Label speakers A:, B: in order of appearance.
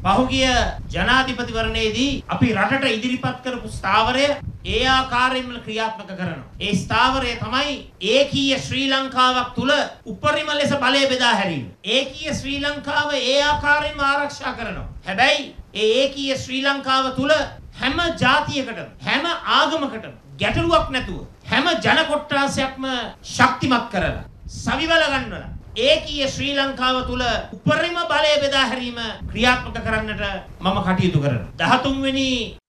A: පහුගිය ජනාධිපතිවරණයේදී අපි රටට ඉදිරිපත් කරපු ස්ථාවරය ඒ ආකාරයෙන්ම ක්‍රියාත්මක කරනවා. ඒ ස්ථාවරය තමයි ඒකීය ශ්‍රී ලංකාවක් තුල උපරිම ලෙස බලය බෙදා හැරීම. ඒකීය ශ්‍රී ලංකාව ඒ ආකාරයෙන්ම ආරක්ෂා කරනවා. හැබැයි ඒ ඒකීය ශ්‍රී ලංකාව තුල හැම ජාතියකටම හැම ආගමකටම ගැටලුවක් නැතුව හැම ජන කොට්ටාසයක්ම ශක්තිමත් කරලා සවිවල ගන්නවලා ඒකීය ශ්‍රී ලංකාව තුල උපරිම බලය බෙදා හැරීම ක්‍රියාත්මක කරන්නට මම කටයුතු කරනවා. 13 වෙනි